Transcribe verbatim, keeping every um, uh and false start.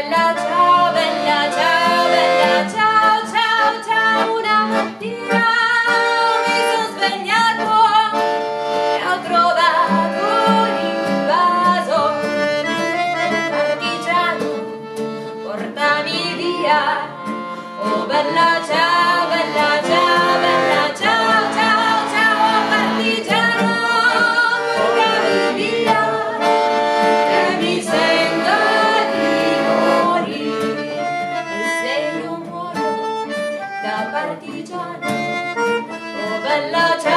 bella, ciao, bella, ciao, bella, ciao, ciao, ciao. Una mattina mi sono svegliato e ho trovato l'invaso. Partigiano, portami via. Oh bella, ciao, bella, ciao, bella, ciao, ciao, ciao. Partigiano, portami via, che mi sento di morire. E se io muoro da partigiano, oh bella, ciao.